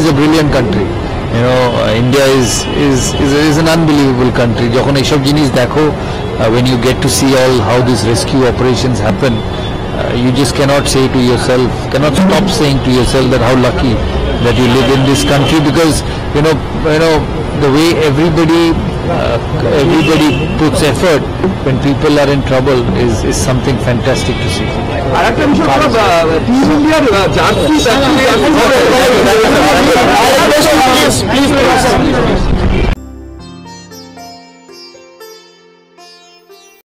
a brilliant country. You know, India is an unbelievable country. যখন এইসব জিনিস দেখো, when you get to see all how these rescue operations happen, you just cannot say to yourself, cannot stop saying to yourself that how lucky that you live in this country, because you know the way everybody puts effort when people are in trouble is something fantastic to see. আরেকটা বিষয় হলো team ইন্ডিয়ার jersey